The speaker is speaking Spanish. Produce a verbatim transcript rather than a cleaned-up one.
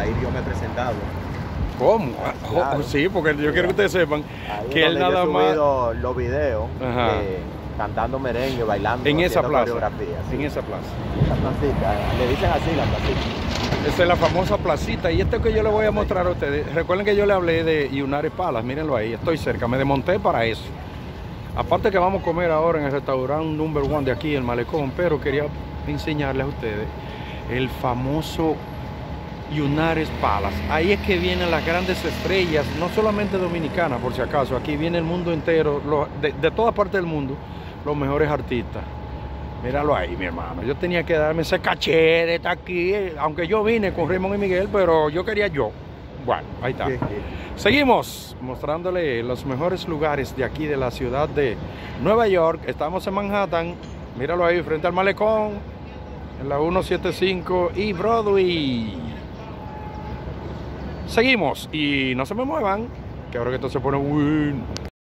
ahí yo me he presentado. ¿Cómo? Claro. Sí, porque yo quiero que ustedes sepan Ahí que él nada yo he más... subido los videos Ajá. eh, cantando merengue, bailando, En esa haciendo plaza. coreografía. Sí. En esa plaza. Esa placita, le dicen así la placita. Esa es la famosa placita. Y esto que yo les voy a mostrar a ustedes. Recuerden que yo le hablé de Yunares Palas. Mírenlo ahí, estoy cerca. Me desmonté para eso. Aparte que vamos a comer ahora en el restaurante number one de aquí, el Malecón. Pero quería enseñarles a ustedes el famoso Yunares Palas. Ahí es que vienen las grandes estrellas, no solamente dominicanas, por si acaso. Aquí viene el mundo entero, lo, de, de toda parte del mundo, los mejores artistas. Míralo ahí, mi hermano. Yo tenía que darme ese caché de estar aquí, aunque yo vine con Raymond y Miguel, pero yo quería yo. Bueno, ahí está. Seguimos mostrándole los mejores lugares de aquí, de la ciudad de Nueva York. Estamos en Manhattan. Míralo ahí, frente al Malecón, en la ciento setenta y cinco y Broadway. Seguimos y no se me muevan, que ahora que esto se pone bueno.